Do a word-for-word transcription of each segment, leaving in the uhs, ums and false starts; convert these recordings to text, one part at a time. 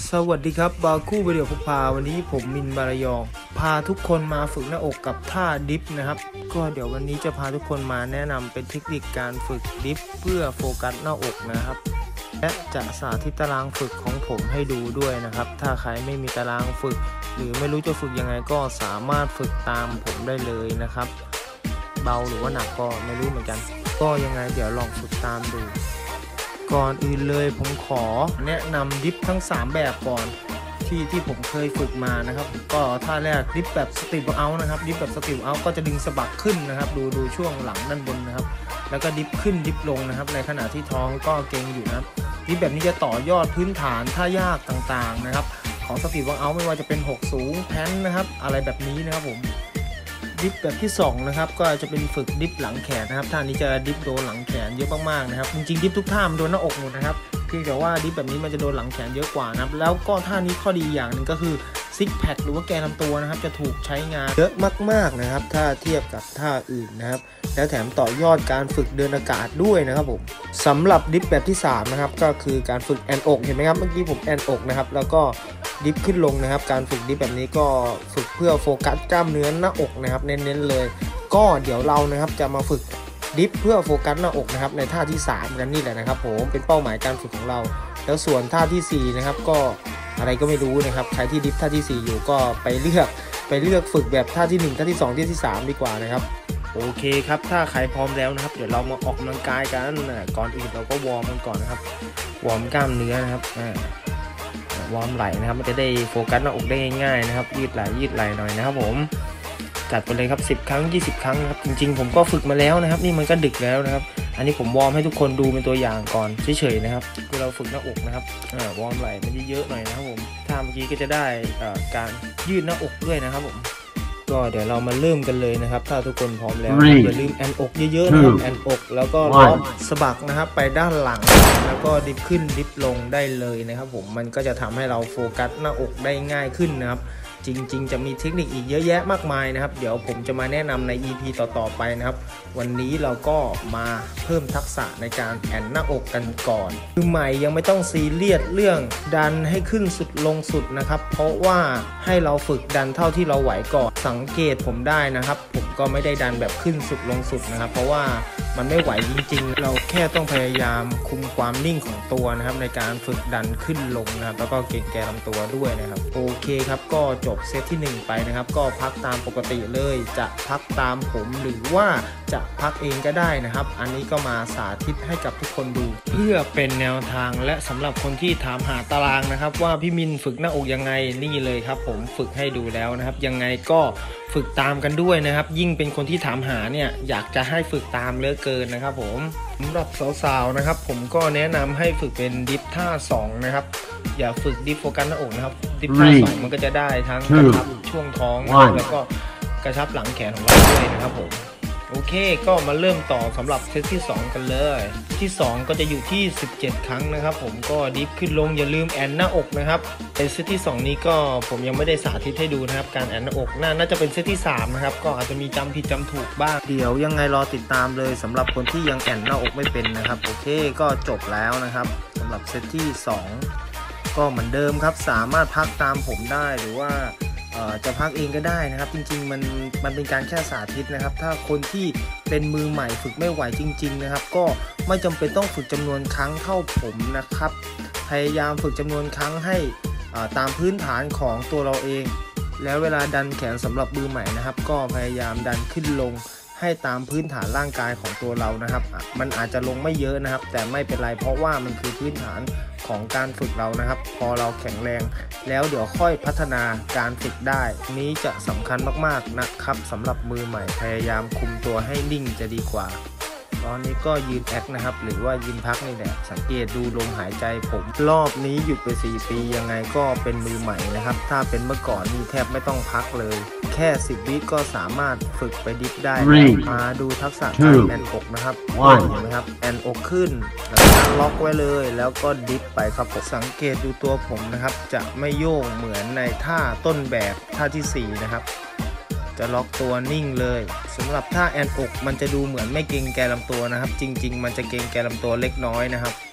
สวัสดีครับบาคู่วิดีโอพกพาวันนี้ผมมินบารยองพาทุกคนมาฝึกหน้าอกกับท่าดิฟนะครับก็เดี๋ยววันนี้จะพาทุกคนมาแนะนำเป็นเทคนิคการฝึกดิฟเพื่อโฟกัสหน้าอกนะครับและจะสาธิตตารางฝึกของผมให้ดูด้วยนะครับถ้าใครไม่มีตารางฝึกหรือไม่รู้จะฝึกยังไงก็สามารถฝึกตามผมได้เลยนะครับเบาหรือว่าหนักก็ไม่รู้เหมือนกันก็ยังไงเดี๋ยวลองฝึกตามดูก่อนอื่นเลยผมขอแนะนำดิฟทั้งสามแบบก่อนที่ที่ผมเคยฝึกมานะครับก็ท่าแรกดิฟแบบสติปเอาท์นะครับดิฟแบบสติปเอาท์ก็จะดึงสะบักขึ้นนะครับดูดูช่วงหลังด้านบนนะครับแล้วก็ดิฟขึ้นดิฟลงนะครับในขณะที่ท้องก็เกร็งอยู่นะครับดิฟแบบนี้จะต่อยอดพื้นฐานท่ายากต่างๆนะครับของสติปเอาท์ไม่ว่าจะเป็นหกสูงแพนนะครับอะไรแบบนี้นะครับผมดิฟแบบที่สองนะครับก็จะเป็นฝึกดิฟหลังแขนนะครับท่านี้จะดิฟโดนหลังแขนเยอะมากๆนะครับจริงๆดิฟทุกท่ามันโดนหน้าอกหมดนะครับเพียงแต่ว่าดิฟแบบนี้มันจะโดนหลังแขนเยอะกว่านะครับแล้วก็ท่านี้ข้อดีอย่างหนึ่งก็คือซิกแพคหรือว่าแกนลำตัวนะครับจะถูกใช้งานเยอะมากๆนะครับถ้าเทียบกับท่าอื่นนะครับแล้วแถมต่อยอดการฝึกเดินอากาศด้วยนะครับผมสำหรับดิฟแบบที่สามนะครับก็คือการฝึกแอนอกเห็นไหมครับเมื่อกี้ผมแอนอกนะครับแล้วก็ดิฟขึ้นลงนะครับการฝึกดิฟแบบนี้ก็ฝึกเพื่อโฟกัสกล้ามเนื้อหน้าอกนะครับเน้นๆเลยก็เดี๋ยวเรานะครับจะมาฝึกดิฟเพื่อโฟกัสหน้าอกนะครับในท่าที่สามกันนี่แหละนะครับผมเป็นเป้าหมายการฝึกของเราแล้วส่วนท่าที่สี่นะครับก็อะไรก็ไม่รู้นะครับใครที่ดิฟท่าที่สี่อยู่ก็ไปเลือกไปเลือกฝึกแบบท่าที่หนึ่งท่าที่สองท่าที่สามดีกว่านะครับโอเคครับถ้าใครพร้อมแล้วนะครับเดี๋ยวเรามาออกกำลังกายกันก่อนอื่นเราก็วอร์มกันก่อนนะครับวอร์มกล้ามเนื้อนะครับวอร์มไหล่นะครับมันจะได้โฟกัสหน้าอกได้ง่ายๆนะครับยืดไหล่ยืดไหล่หน่อยนะครับผมจัดไปเลยครับสิบครั้งยี่สิบครั้งนะครับจริงๆผมก็ฝึกมาแล้วนะครับนี่มันก็ดึกแล้วนะครับอันนี้ผมวอร์มให้ทุกคนดูเป็นตัวอย่างก่อนเฉยๆนะครับคือเราฝึกหน้าอกนะครับวอร์มไหล่มันเยอะๆหน่อยนะครับผมท่าเมื่อกี้ก็จะได้การยืดหน้าอกด้วยนะครับผมก็เดี๋ยวเรามาเริ่มกันเลยนะครับถ้าทุกคนพร้อมแล้วอย่าลืมแอนอกเยอะๆนะครับแอนอกแล้วก็ล้อมสะบักนะครับไปด้านหลังแล้วก็ดิฟขึ้นดิฟลงได้เลยนะครับผมมันก็จะทำให้เราโฟกัสหน้าอกได้ง่ายขึ้นนะครับจริงๆจะมีเทคนิคอีกเยอะแยะมากมายนะครับเดี๋ยวผมจะมาแนะนำใน อี พี ต่อๆไปนะครับวันนี้เราก็มาเพิ่มทักษะในการแอนหน้าอกกันก่อนคือใหม่ยังไม่ต้องซีเรียสเรื่องดันให้ขึ้นสุดลงสุดนะครับเพราะว่าให้เราฝึกดันเท่าที่เราไหวก่อนสังเกตผมได้นะครับผมก็ไม่ได้ดันแบบขึ้นสุดลงสุดนะครับเพราะว่ามันไม่ไหวจริงๆเราแค่ต้องพยายามคุมความนิ่งของตัวนะครับในการฝึกดันขึ้นลงนะครับแล้วก็เก่งแกลำตัวด้วยนะครับโอเคครับก็จบเซตที่หนึ่งไปนะครับก็พักตามปกติเลยจะพักตามผมหรือว่าจะพักเองก็ได้นะครับอันนี้ก็มาสาธิตให้กับทุกคนดูเพื่อเป็นแนวทางและสำหรับคนที่ถามหาตารางนะครับว่าพี่มินฝึกหน้าอกยังไงนี่เลยครับผมฝึกให้ดูแล้วนะครับยังไงก็ฝึกตามกันด้วยนะครับยิ่งเป็นคนที่ถามหาเนี่ยอยากจะให้ฝึกตามเหลือเกินนะครับผมสำหรับสาวๆนะครับผมก็แนะนำให้ฝึกเป็นดิฟท่าสองนะครับอย่าฝึกดิฟโฟกัสหน้าอกนะครับดิฟท่าสองมันก็จะได้ทั้งกระชับช่วงท้องแล้วก็กระชับหลังแขนของเราด้วยนะครับผมโอเคก็มาเริ่มต่อสำหรับเซตที่สองกันเลยที่สองก็จะอยู่ที่สิบเจ็ดครั้งนะครับผมก็ดิฟขึ้นลงอย่าลืมแอนหน้าอกนะครับในเซตที่สองนี้ก็ผมยังไม่ได้สาธิตให้ดูนะครับการแอนหน้าอกน่าน่าจะเป็นเซตที่สามนะครับก็อาจจะมีจำผิดจำถูกบ้างเดี๋ยวยังไงรอติดตามเลยสำหรับคนที่ยังแอนหน้าอกไม่เป็นนะครับโอเคก็จบแล้วนะครับสำหรับเซตที่สองก็เหมือนเดิมครับสามารถพักตามผมได้หรือว่าจะพักเองก็ได้นะครับจริงๆมันมันเป็นการแค่สาธิตนะครับถ้าคนที่เป็นมือใหม่ฝึกไม่ไหวจริงๆนะครับก็ไม่จำเป็นต้องฝึกจำนวนครั้งเท่าผมนะครับพยายามฝึกจำนวนครั้งให้ตามพื้นฐานของตัวเราเองแล้วเวลาดันแขนสำหรับมือใหม่นะครับก็พยายามดันขึ้นลงให้ตามพื้นฐานร่างกายของตัวเรานะครับมันอาจจะลงไม่เยอะนะครับแต่ไม่เป็นไรเพราะว่ามันคือพื้นฐานของการฝึกเรานะครับพอเราแข็งแรงแล้วเดี๋ยวค่อยพัฒนาการฝึกได้นี้จะสำคัญมากๆนะครับสำหรับมือใหม่พยายามคุมตัวให้นิ่งจะดีกว่าตอนนี้ก็ยืนแอคนะครับหรือว่ายืนพักนี่แหละสังเกตดูลมหายใจผมรอบนี้หยุดไปสี่ปียังไงก็เป็นมือใหม่นะครับถ้าเป็นเมื่อก่อนนี่แทบไม่ต้องพักเลยแค่สิบวิก็สามารถฝึกไปดิฟได้มาดูทักษะการแอนอกนะครับเห็นไหมครับแอนอกขึ้นแล้วก็ล็อกไว้เลยแล้วก็ดิฟไปครับผมสังเกตดูตัวผมนะครับจะไม่โยกเหมือนในท่าต้นแบบท่าที่สี่นะครับจะล็อกตัวนิ่งเลยสำหรับท่าแอนอกมันจะดูเหมือนไม่เกร็งแกลำตัวนะครับจริงๆมันจะเกร็งแกลำตัวเล็กน้อยนะครับ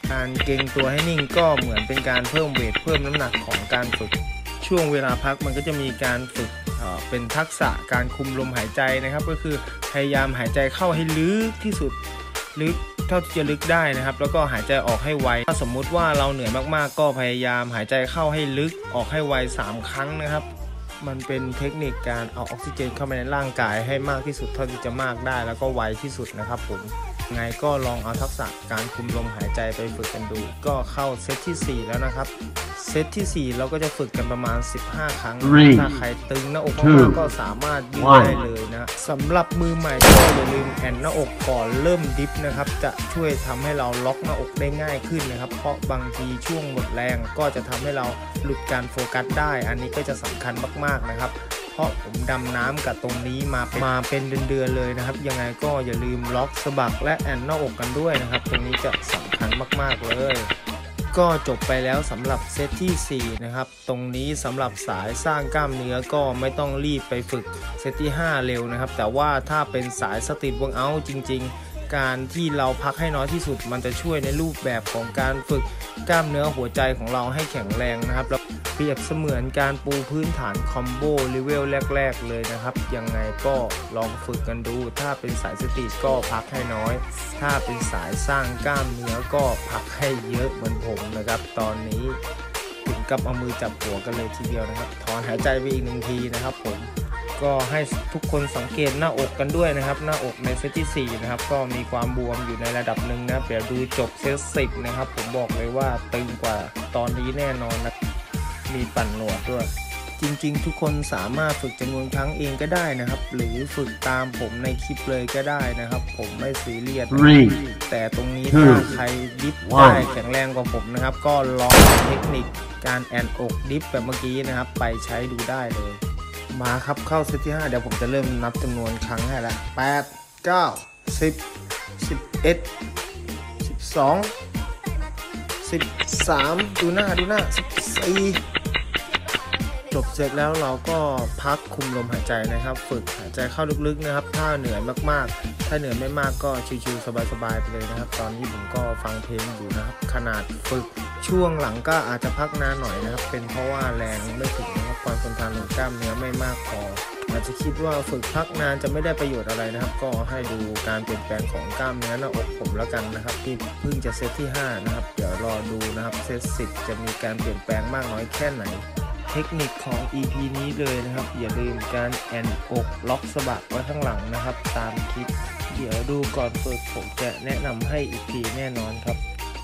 การเก่งตัวให้นิ่งก็เหมือนเป็นการเพิ่มเวทเพิ่มน้ำหนักของการฝึกช่วงเวลาพักมันก็จะมีการฝึกเป็นทักษะการคุมลมหายใจนะครับก็คือพยายามหายใจเข้าให้ลึกที่สุดลึกเท่าที่จะลึกได้นะครับแล้วก็หายใจออกให้ไวถ้าสมมุติว่าเราเหนื่อยมากๆก็พยายามหายใจเข้าให้ลึกออกให้ไวสามครั้งนะครับมันเป็นเทคนิคการเอาออกซิเจนเข้าไปในร่างกายให้มากที่สุดเท่าที่จะมากได้แล้วก็ไวที่สุดนะครับผมไงก็ลองเอาทักษะการคุมลมหายใจไปฝึกกันดูก็เข้าเซตที่สี่แล้วนะครับเซตที่สี่เราก็จะฝึกกันประมาณสิบห้าครั้งถ้าใครตึงหน้าอกมากก็สามารถยืดได้เลยนะสำหรับมือใหม่ก็อย่าลืมแอนหน้าอกก่อนเริ่มดิฟนะครับจะช่วยทำให้เราล็อกหน้าอกได้ง่ายขึ้นนะครับเพราะบางทีช่วงหมดแรงก็จะทำให้เราหลุดการโฟกัสได้อันนี้ก็จะสำคัญมากๆนะครับเพราะผมดำน้ำกับตรงนี้มามาเป็นเดือนๆเลยนะครับยังไงก็อย่าลืมล็อกสะบักและแอนหน้าอกกันด้วยนะครับตรงนี้จะสำคัญมากๆเลยก็จบไปแล้วสำหรับเซตที่สี่นะครับตรงนี้สำหรับสายสร้างกล้ามเนื้อก็ไม่ต้องรีบไปฝึกเซตที่ห้าเร็วนะครับแต่ว่าถ้าเป็นสายสตรีทเวิร์กเอาท์จริงๆการที่เราพักให้น้อยที่สุดมันจะช่วยในรูปแบบของการฝึกกล้ามเนื้อหัวใจของเราให้แข็งแรงนะครับแล้วเปรียบเสมือนการปูพื้นฐานคอมโบเลเวลแรกๆเลยนะครับยังไงก็ลองฝึกกันดูถ้าเป็นสายสตรีทก็พักให้น้อยถ้าเป็นสายสร้างกล้ามเนื้อก็พักให้เยอะเหมือนผมนะครับตอนนี้ถึงกับเอามือจับหัวกันเลยทีเดียวนะครับถอนหายใจไปอีกหนึ่งทีนะครับผมก็ให้ทุกคนสังเกตหน้าอกกันด้วยนะครับหน้าอกในเซตที่สี่นะครับก็มีความบวมอยู่ในระดับหนึ่งนะเดี๋ยวดูจบเซตสิบนะครับผมบอกเลยว่าตึงกว่าตอนนี้แน่นอนนะมีปั่นหนวดด้วยจริงๆทุกคนสามารถฝึกจำนวนครั้งเองก็ได้นะครับหรือฝึกตามผมในคลิปเลยก็ได้นะครับผมไม่ซีเรียสแต่ตรงนี้ถ้าใครดิฟได้แข็งแรงกว่าผมนะครับก็ลองเทคนิคการแอนอกดิฟแบบเมื่อกี้นะครับไปใช้ดูได้เลยมาครับเข้าเซตที่ห้าเดี๋ยวผมจะเริ่มนับจำนวนครั้งให้ละแปด เก้า สิบ สิบเอ็ด สิบสอง สิบสามดูหน้าดูหน้าสิบสี่จบเสร็จแล้วเราก็พักคุมลมหายใจนะครับฝึกหายใจเข้าลึกๆนะครับถ้าเหนื่อยมากๆถ้าเหนื่อยไม่มากก็ชิวๆสบายๆไปเลยนะครับตอนนี้ผมก็ฟังเพลงอยู่นะครับขนาดฝึกช่วงหลังก็อาจจะพักนานหน่อยนะครับเป็นเพราะว่าแรงไม่ถึงนะครับความทนทานของกล้ามเนื้อไม่มากพออาจจะคิดว่าฝึกพักนานจะไม่ได้ประโยชน์อะไรนะครับก็ให้ดูการเปลี่ยนแปลงของกล้ามเนื้อหน้าอกผมแล้วกันนะครับที่เพิ่งจะเซตที่ห้านะครับเดี๋ยวรอดูนะครับเซตสิบจะมีการเปลี่ยนแปลงมากน้อยแค่ไหนเทคนิคของ อี พี นี้เลยนะครับอย่าลืมการแอนอกล็อกสะบักไว้ข้างหลังนะครับตามคลิปเดี๋ยวดูก่อนฝึกผมจะแนะนำให้อีกทีแน่นอนครับ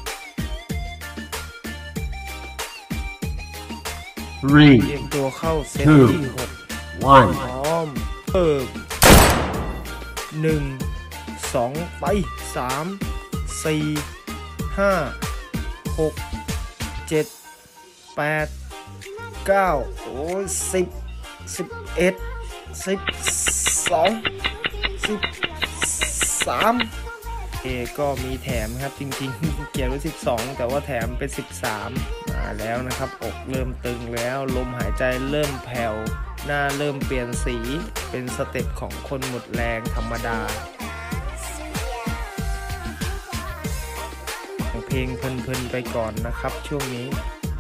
เตรียมตัวเข้าเซตที่หกพร้อมเพิ่มหนึ่ง สองไปสาม สี่ ห้า หก เจ็ด แปดเก้าโอ้ยสิบ สิบเอ็ด สิบสอง สิบสามเอก็มีแถมครับจริงๆเขียนไว้สิบสองแต่ว่าแถมเป็นสิบสามมาแล้วนะครับอกเริ่มตึงแล้วลมหายใจเริ่มแผ่วหน้าเริ่มเปลี่ยนสีเป็นสเต็ปของคนหมดแรงธรรมดาเพลงเพลินๆไปก่อนนะครับช่วงนี้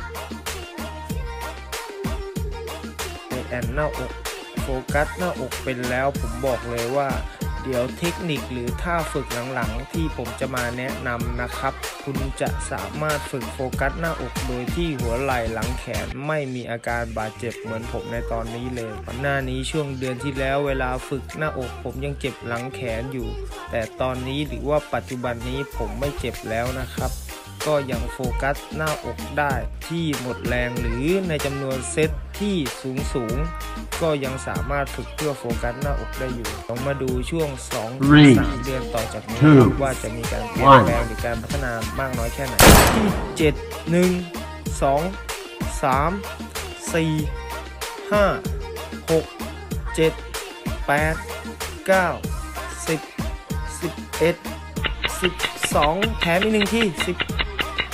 แอนหน้าอกโฟกัสหน้าอกเป็นแล้วผมบอกเลยว่าเดี๋ยวเทคนิคหรือท่าฝึกหลังๆที่ผมจะมาแนะนำนะครับคุณจะสามารถฝึกโฟกัสหน้าอกโดยที่หัวไหล่หลังแขนไม่มีอาการบาดเจ็บเหมือนผมในตอนนี้เลยก่อนหน้านี้ช่วงเดือนที่แล้วเวลาฝึกหน้าอกผมยังเจ็บหลังแขนอยู่แต่ตอนนี้หรือว่าปัจจุบันนี้ผมไม่เจ็บแล้วนะครับก็ยังโฟกัสหน้าอกได้ที่หมดแรงหรือในจำนวนเซตที่สูงสูงก็ยังสามารถฝึกเพื่อโฟกัสหน้าอกได้อยู่ลองมาดูช่วง สองถึงสาม เดือนต่อจากนี้ว่าจะมีการเปลี่ยนแปลงหรือการพัฒนามากน้อยแค่ไหนที่เจ็ด หนึ่ง สอง สาม สี่ ห้า หก เจ็ด แปด เก้า สิบ สิบเอ็ด สิบสองแถมอีกหนึ่งที่สิบ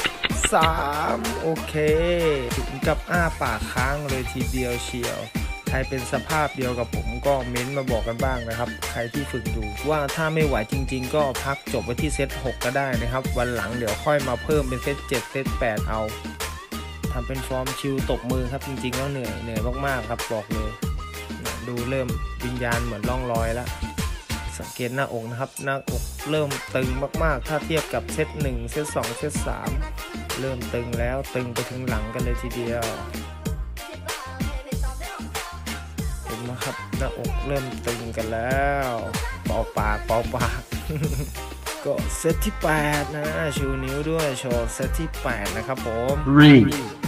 สามโอเคถึงกับอ้าปากค้างเลยทีเดียวเชียวใครรเป็นสภาพเดียวกับผมก็เม้นต์มาบอกกันบ้างนะครับใครที่ฝึกอยู่ว่าถ้าไม่ไหวจริงๆก็พักจบไว้ที่เซตหกก็ได้นะครับวันหลังเดี๋ยวค่อยมาเพิ่มเป็นเซตเจ็ดเซตแปดเอาทำเป็นฟอร์มชิลตบมือครับจริงๆแล้วเหนื่อยเหนื่อยมากๆครับบอกเลยดูเริ่มวิญญาณเหมือนล่องลอยแล้วสังเกตหน้าอกนะครับหน้าอกเริ่มตึงมากๆถ้าเทียบกับเซตหนึ่งเซตสองเซตสามเริ่มตึงแล้วตึงไปถึงหลังกันเลยทีเดียวเห็นไหมครับหน้าอกเริ่มตึงกันแล้วเป่าปากเป่าปากก็เซตที่แปดนะชูนิ้วด้วยโชว์เซตที่แปดนะครับผม three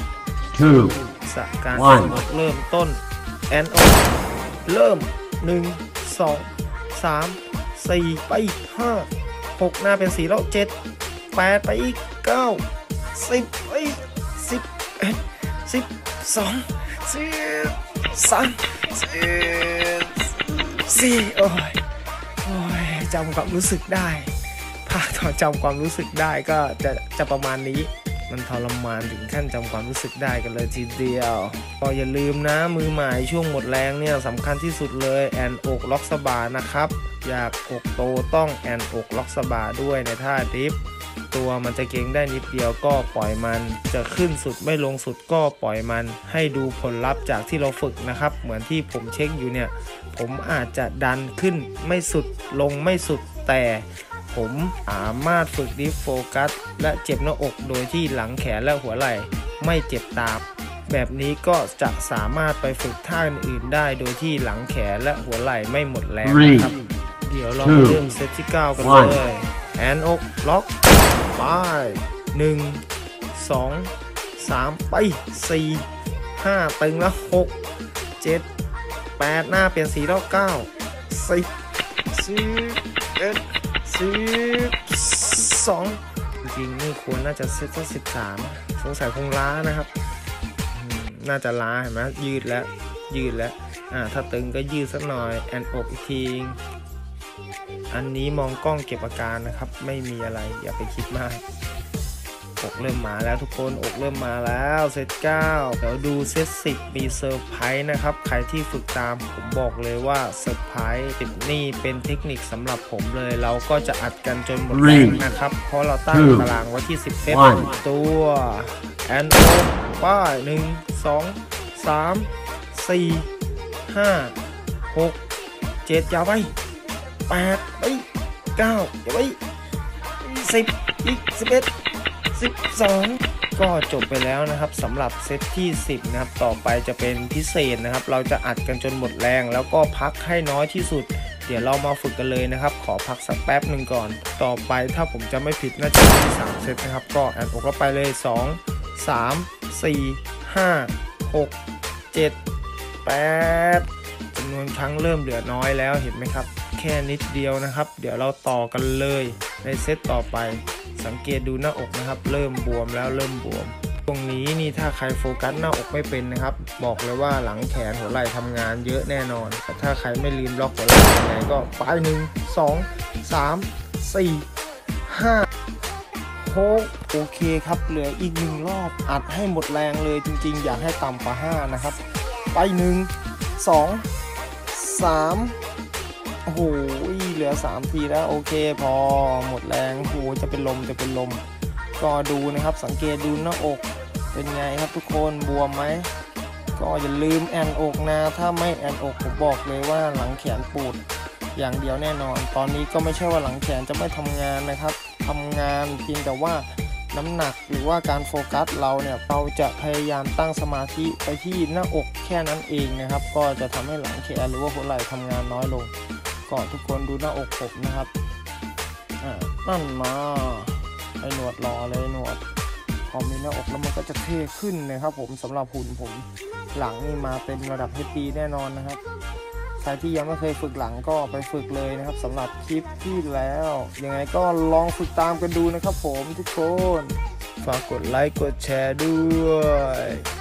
two สการเริ่มเริ่มต้นแอนอกเริ่มหนึ่งสองสามสี่ไปห้าหกหน้าเป็นสี่แล้วเจ็ดแปดไปอีกเก้าสิบไปสิบเอ็ดสิบสองสิบสามสิบสี่โอ้ยโอ้ยจำความรู้สึกได้ภาคตอนจำความรู้สึกได้ก็จะจะประมาณนี้มันทรมานถึงขั้นจำความรู้สึกได้กันเลยทีเดียวก็อย่าลืมนะมือใหม่ช่วงหมดแรงเนี่ยสำคัญที่สุดเลยแอนอกล็อกสะบานะครับอยากอกโตต้องแอนอกล็อกสะบาด้วยในท่าดิฟตัวมันจะเก่งได้นิดเดียวก็ปล่อยมันจะขึ้นสุดไม่ลงสุดก็ปล่อยมันให้ดูผลลัพธ์จากที่เราฝึกนะครับเหมือนที่ผมเช็คอยู่เนี่ยผมอาจจะดันขึ้นไม่สุดลงไม่สุดแต่ผมสามารถฝึกดิฟโฟกัสและเจ็บหน้าอกโดยที่หลังแขนและหัวไหล่ไม่เจ็บตามแบบนี้ก็จะสามารถไปฝึกท่าอื่นได้โดยที่หลังแขนและหัวไหล่ไม่หมดแรงนะครับเดี๋ยวเราเริ่มเซตที่เก้ากันเลยแอนอกล็อกไปหนึ่งสองสามไปสี่ห้าตึงแล้วหกเจ็ดแปดหน้าเปลี่ยนสีแล้วเก้าสิบสิบเอ็ดสิบสองจริงๆนี่ควรน่าจะเซตสักสิบสามสงสัยคงล้านะครับน่าจะล้าเห็นไหมยืดแล้วยืดแล้วอ่าถ้าตึงก็ยืดสักหน่อยแอนอกอีกทีอันนี้มองกล้องเก็บอาการนะครับไม่มีอะไรอย่าไปคิดมากอกเริ่มมาแล้วทุกคนอกเริ่มมาแล้วเซตเก้าเดี๋ยวดูเซตสิบมีเซอร์ไพรส์นะครับใครที่ฝึกตามผมบอกเลยว่าเซอร์ไพรส์ติดนี่เป็นเทคนิคสำหรับผมเลยเราก็จะอัดกันจนหมดแรงนะครับเพราะเราตั้งตารางไว้ที่สิบเซตตัวแอนโอป้ายหนึ่งสองสามสี่ห้าหกเจ็ดยาวไปแปดไปเก้าอย่าไปสิบอีกสิบเอ็ดสิบสองก็จบไปแล้วนะครับสำหรับเซตที่สิบนะครับต่อไปจะเป็นพิเศษนะครับเราจะอัดกันจนหมดแรงแล้วก็พักให้น้อยที่สุดเดี๋ยวเรามาฝึกกันเลยนะครับขอพักสักแป๊บหนึ่งก่อนต่อไปถ้าผมจะไม่ผิดน่าจะมีสามเซตนะครับก็แอนอกก็ไปเลยสอง สาม สี่ ห้า หก เจ็ด แปดจำนวนครั้งเริ่มเหลือน้อยแล้วเห็นไหมครับแค่นิดเดียวนะครับเดี๋ยวเราต่อกันเลยในเซตต่อไปสังเกตดูหน้าอกนะครับเริ่มบวมแล้วเริ่มบวมตรงนี้นี่ถ้าใครโฟกัสหน้าอกไม่เป็นนะครับบอกเลยว่าหลังแขนหัวไหล่ทำงานเยอะแน่นอนแต่ถ้าใครไม่ลืมล็อกหัวไหล่ยังไงก็ไปหนึ่งสองสามสี่ห้าหกโอเคครับเหลืออีกหนึ่งรอบอัดให้หมดแรงเลยจริงๆอยากให้ต่ำกว่าห้านะครับไปหนึ่งสองสามโอ้โหเหลือสามทีแล้วโอเคพอหมดแรงโอ้โหจะเป็นลมจะเป็นลมก็ดูนะครับสังเกตดูหน้าอกเป็นไงครับทุกคนบวมไหมก็อย่าลืมแอนอกนะถ้าไม่แอนอกผมบอกเลยว่าหลังแขนปูดอย่างเดียวแน่นอนตอนนี้ก็ไม่ใช่ว่าหลังแขนจะไม่ทำงานนะครับทำงานเพียงแต่ว่าน้ำหนักหรือว่าการโฟกัสเราเนี่ยเราจะพยายามตั้งสมาธิไปที่หน้าอกแค่นั้นเองนะครับก็จะทำให้หลังแขนหรือว่าหัวไหล่ทำงานน้อยลงก็ทุกคนดูหน้าอกผมนะครับอ่านั่นมาไอหนวดรอเลยหนวดพอมีหน้าอกแล้วมันก็จะเท่ขึ้นนะครับผมสำหรับหุ่นผมหลังนี่มาเต็มระดับ เอช ดี แน่นอนนะครับใครที่ยังไม่เคยฝึกหลังก็ไปฝึกเลยนะครับสำหรับคลิปที่แล้วยังไงก็ลองฝึกตามกันดูนะครับผมทุกคนฝากกดไลค์กดแชร์ด้วย